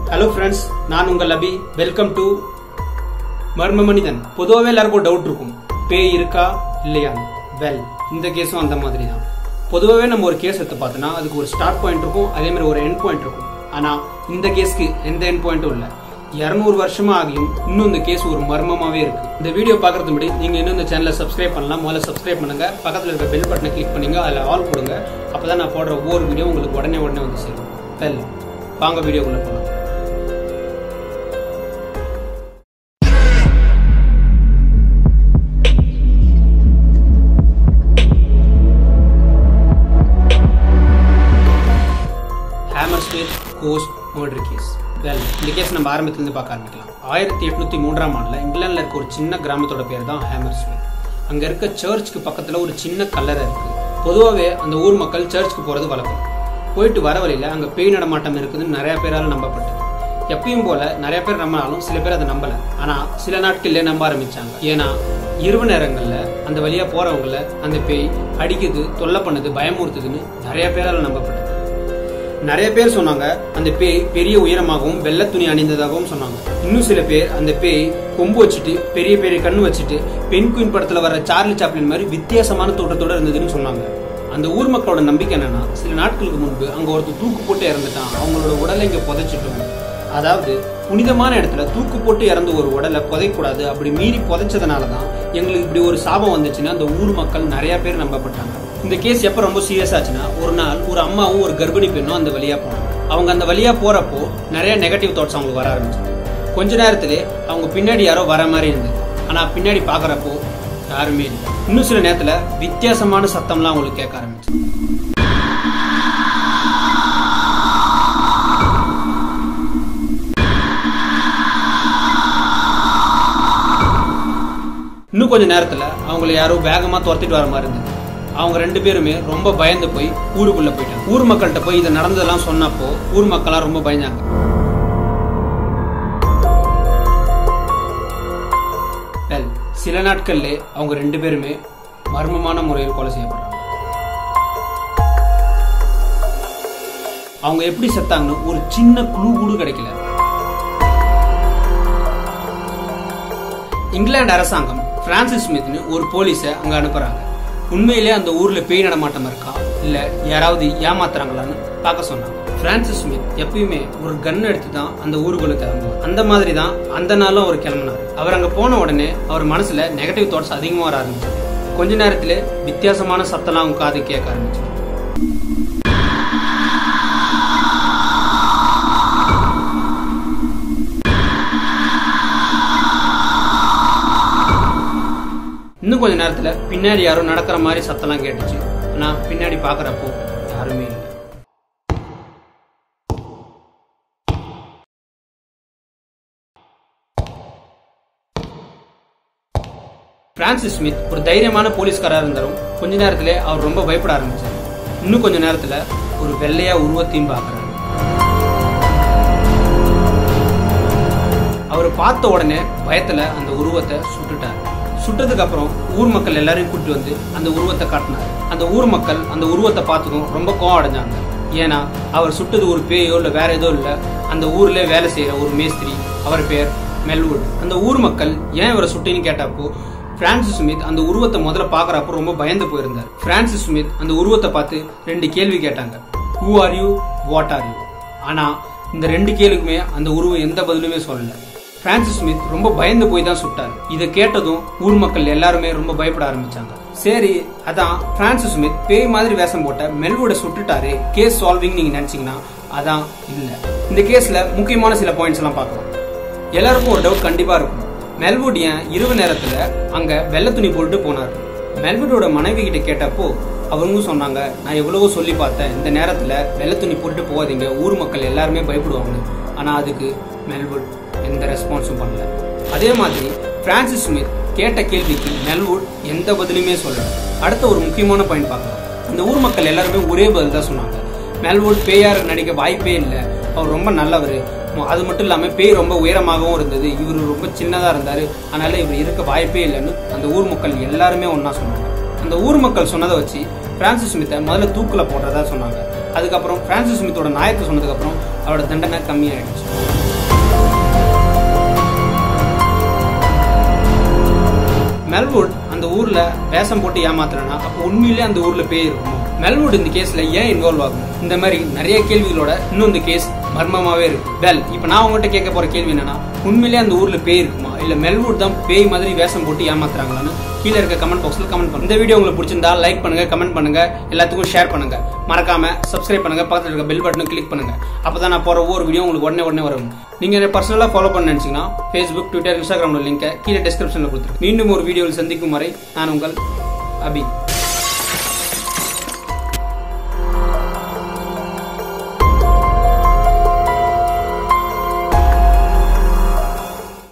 Hello friends, நான் உங்கள் அபி. Welcome to மர்ம மனிதன். பொதுவாகவே எல்லாருக்கும் டவுட் இருக்கும், பேய் இருக்கா இல்லையா. வெல், இந்த கேஸும் அந்த மாதிரி தான். பொதுவாகவே நம்ம ஒரு கேஸ் எடுத்து பார்த்தோம்னா அதுக்கு ஒரு ஸ்டார்ட் பாயிண்ட் இருக்கும், அதே மாதிரி ஒரு எண்ட் பாயிண்ட் இருக்கும். ஆனா இந்த கேஸ்க்கு எந்த எண்ட் பாயிண்ட்டும் இல்லை. 200 வருஷமா ஆகியும் இன்னும் இந்த கேஸ் ஒரு மர்மமாவே இருக்கு. இந்த வீடியோ பாக்குறது முன்னாடி நீங்க இன்னும் இந்த சேனலை சப்ஸ்கிரைப் பண்ணலாம். முதல்ல சப்ஸ்கிரைப் பண்ணுங்க, பக்கத்துல இருக்க பெல் பட்டனை கிளிக் பண்ணுங்க, அதுல ஆல் கொடுங்க. அப்பதான் நான் போடுற ஒவ்வொரு வீடியோ உங்களுக்கு உடனே வந்து சேரும். வெல், வாங்க வீடியோக்குள்ள போலாம். Hammersmith ghost murder case. Well, இந்த கேஸ் நம்ம ஆரம்பத்திலிருந்து பார்க்க ஆரம்பிக்கலாம். 1803ஆம் ஆண்டுல இங்கிலாந்துல இருக்க ஒரு சின்ன கிராமத்தோட பேர் தான் ஹேமர்ஸ்மித். அங்க இருக்க சர்ச்சுக்கு பக்கத்துல ஒரு சின்ன கல்லறை இருக்கு. பொதுவாகவே அந்த ஊர் மக்கள் சர்ச்சுக்கு போறது வழக்கம். போயிட்டு வர வழியில அங்க பேய் நடமாட்டம் இருக்குதுன்னு நிறைய பேரால் நம்பப்பட்டது. எப்பயும் போல நிறைய பேர் நம்பினாலும் சில பேர் அதை நம்பல. ஆனா சில நாட்கள்ல நம்ப ஆரம்பிச்சாங்க. ஏன்னா இரவு நேரங்கள்ல அந்த வழியா போறவங்கள அந்த பேய் அடிக்குது, தொல்லை பண்ணுது, பயமுறுத்துதுன்னு நிறைய பேரால் நம்பப்பட்டது. நிறைய பேர் சொன்னாங்க அந்த பேய் பெரிய உயரமாகவும் வெள்ளை துணி அணிந்ததாகவும் சொன்னாங்க. இன்னும் சில பேர் அந்த பேய் கொம்பு வச்சுட்டு பெரிய பெரிய கண்ணு வச்சுட்டு பெண் குயின் படத்துல வர சார்லி சாப்ளின் மாதிரி வித்தியாசமான தோற்றத்தோட இருந்ததுன்னு சொன்னாங்க. அந்த ஊர் மக்களோட நம்பிக்கை என்னன்னா, சில நாட்களுக்கு முன்பு அங்க ஒருத்தர் தூக்கு போட்டு இறந்துட்டான், அவங்களோட உடலை இங்க புதைச்சிட்டோம். அதாவது புனிதமான இடத்துல தூக்கு போட்டு இறந்து ஒரு உடலை புதைக்கூடாது, அப்படி மீறி புதைச்சதுனாலதான் எங்களுக்கு இப்படி ஒரு சாபம் வந்துச்சுன்னு அந்த ஊர் மக்கள் நிறைய பேர் நம்பப்பட்டாங்க. இந்த கேஸ் எப்ப ரொம்ப சீரியஸ் ஆச்சுன்னா, ஒரு நாள் ஒரு அம்மாவும் ஒரு கர்ப்பிணி பெண்ணும் அந்த வழியா போனாங்க. அவங்க அந்த வழியா போறப்போ நிறைய நெகட்டிவ் தாட்ஸ் அவங்களுக்கு வர ஆரம்பிச்சது. கொஞ்ச நேரத்திலே அவங்க பின்னாடி யாரோ வர மாதிரி இருந்தது. ஆனா பின்னாடி பாக்குறப்போ யாருமே இல்லை. இன்னும் சில நேரத்துல வித்தியாசமான சத்தம்லாம் அவங்களுக்கு கேட்க ஆரம்பிச்சு. இன்னும் கொஞ்ச நேரத்துல அவங்களை யாரோ வேகமா துரத்திட்டு வர மாதிரி இருந்தது. அவங்க 2 பேருமே ரொம்ப பயந்து போய் ஊருக்குள்ள போயிட்டாங்க. ஊர் மக்கள்கிட்ட போய் இதை நடந்ததெல்லாம் சொன்னப்போ ஊர் மக்களா ரொம்ப பயந்தாங்க. சில நாட்கள்ல அவங்க 2 பேருமே மர்மமான முறையில் கொலை செய்யப்படுறாங்க. அவங்க எப்படி செத்தாங்கன்னு ஒரு சின்ன குழு கூட கிடைக்கல. இங்கிலாந்து அரசாங்கம் பிரான்சிஸ் ஸ்மித்னு ஒரு போலீஸ அங்க அனுப்புறாங்க. உண்மையிலே அந்த ஊர்ல பேய் நடமாட்டம் இருக்கா இல்ல யாராவது ஏமாத்துறாங்களான்னு பார்க்க சொன்னாங்க. பிரான்சிஸ் ஸ்மித் எப்பயுமே ஒரு கன் எடுத்து தான் அந்த ஊருக்குள்ள கிளம்புவார். அந்த மாதிரி தான் அந்த நாளும் அவர் கிளம்பினார். அவர் அங்க போன உடனே அவர் மனசுல நெகட்டிவ் தாட்ஸ் அதிகமா வர ஆரம்பிச்சு. கொஞ்ச நேரத்துல வித்தியாசமான சத்தம்லாம் அவங்க காது கேட்க ஆரம்பிச்சு. இன்னும் கொஞ்ச நேரத்துல பின்னாடி யாரும் நடக்கிற மாதிரி சத்தம்லாம் கேட்டுச்சு. ஆனா பின்னாடி பாக்குறப்போ யாருமே இல்லை. பிரான்சிஸ் ஸ்மித் ஒரு தைரியமான போலீஸ்காரா இருந்தாலும் கொஞ்ச நேரத்திலே அவர் ரொம்ப பயப்பட ஆரம்பிச்சார். இன்னும் கொஞ்ச நேரத்துல ஒரு வெள்ளையா உருவத்தையும் பாக்குறாரு. அவர் பார்த்த உடனே பயத்துல அந்த உருவத்தை சுட்டுட்டார். சுட்டதுக்கு அப்புறம் ஊர் மக்கள் எல்லாரையும் கூட்டி வந்து அந்த உருவத்தை காட்டினார். அந்த ஊர் மக்கள் அந்த உருவத்தை பார்த்ததும் ரொம்ப கோவம் அடைஞ்சாங்க. ஏன்னா அவர் சுட்டது ஒரு பேயோ இல்ல வேற ஏதோ இல்ல, அந்த ஊர்ல வேலை செய்யற ஒரு மேஸ்திரி, அவர் பேர் மெல்வுட். அந்த ஊர் மக்கள் ஏன் இவரை சுட்டின்னு கேட்டப்போ பிரான்சிஸ் ஸ்மித் அந்த உருவத்தை முதல்ல பாக்குறப்போ ரொம்ப பயந்து போயிருந்தார். பிரான்சிஸ் ஸ்மித் அந்த உருவத்தை பார்த்து 2 கேள்வி கேட்டாங்க. Who are you, what are you. ஆனா இந்த 2 கேள்விக்குமே அந்த உருவம் எந்த பதிலுமே சொல்லல. பிரான்சிஸ் ஸ்மித் ரொம்ப பயந்து போய் தான் சுட்டார். இதை கேட்டதும் ஊர் மக்கள் எல்லாருமே ரொம்ப பயப்பட ஆரம்பிச்சாங்க. சரி, அதான் பிரான்சிஸ் ஸ்மித் பேய் மாதிரி வேஷம் போட்ட மெல்வுட சுட்டுட்டாரு, கேஸ் சால்விங் நீங்க நினைச்சீங்கன்னா அதான் இல்ல. இந்த கேஸ்ல முக்கியமான சில பாயிண்ட்ஸ் எல்லாம் பார்க்கலாம். எல்லாருக்கும் ஒரு டவுட் கண்டிப்பா இருக்கும், மெல்வுட் ஏன் இரவு நேரத்துல அங்க வெள்ளை துணி போட்டு போனார். மெல்வுடோட மனைவி கிட்ட கேட்டப்போ அவங்களும் சொன்னாங்க, நான் எவ்வளவோ சொல்லி பார்த்தேன், இந்த நேரத்துல வெள்ளை துணி போட்டு போகாதீங்க, ஊர் மக்கள் எல்லாருமே பயப்படுவாங்க. ஆனா அதுக்கு மெல்வுட் எந்த ரெஸ்பான்ஸும் பண்ணல. அதே மாதிரி பிரான்சிஸ் ஸ்மித் கேட்ட கேள்விக்கு மெல்வுட் எந்த பதிலுமே சொல்லல. அடுத்த ஒரு முக்கியமான பாயிண்ட் பார்க்கலாம். அந்த ஊர் மக்கள் எல்லாருமே ஒரே பதில் தான் சொன்னாங்க, மெல்வுட் பேயார் நடிக்க வாய்ப்பே இல்லை, அவர் ரொம்ப நல்லவர், அது மட்டும் இல்லாம பேய் ரொம்ப உயரமாகவும் இருந்தது, இவர் ரொம்ப சின்னதா இருந்தாரு, அதனால இவர் இருக்க வாய்ப்பே இல்லைன்னு அந்த ஊர் மக்கள் எல்லாருமே ஒன்னா சொன்னாங்க. அந்த ஊர் மக்கள் சொன்னதை வச்சு பிரான்சிஸ் ஸ்மித்தை முதல்ல தூக்குல போடுறதா சொன்னாங்க. அதுக்கப்புறம் பிரான்சிஸ் ஸ்மித்தோட நாயத்தை சொன்னதுக்கு அப்புறம் அவரோட தண்டனை கம்மியாயிடுச்சு. மெல்வுட் அந்த ஊர்ல வேஷம் போட்டு ஏமாத்துறனா அப்ப உண்மையிலே அந்த ஊர்ல பேய் இருக்கும். மெல்வுட் இந்த கேஸ்ல ஏன் இன்வால்வ் ஆகும்? இந்த மாதிரி நிறைய கேள்விகளோட இன்னும் இந்த கேஸ் மர்மமாவே இருக்கு. வெல், இப்ப நான் உங்ககிட்ட கேட்க போற கேள்வி என்னன்னா, உண்மையிலே அந்த ஊர்ல பேய் இருக்குமா, இல்ல மெல்வுட் தான் பேய் மாதிரி வேஷம் போட்டு ஏமாத்துறாங்களான்னு கீழே இருக்க கமெண்ட் பாக்ஸ்ல கமெண்ட் பண்ணுங்க. இந்த வீடியோ உங்களுக்கு பிடிச்சிருந்தா லைக் பண்ணுங்க, கமெண்ட் பண்ணுங்க, எல்லாத்துக்கும் ஷேர் பண்ணுங்க. மறக்காம சப்ஸ்கிரைப் பண்ணுங்க, பக்கத்துல இருக்க பெல் பட்டனை கிளிக் பண்ணுங்க. அப்பதான் நான் போற ஒவ்வொரு வீடியோ உங்களுக்கு உடனே வரும். நீங்க என்ன பர்சனலா ஃபாலோ பண்ண நினைச்சீங்கன்னா Facebook, Twitter, Instagram லிங்க் கீழே டிஸ்கிரிப்ஷன்ல கொடுத்துருக்கேன். மீண்டும் ஒரு வீடியோவில் சந்திக்கும் வரை நான் உங்கள் அபி.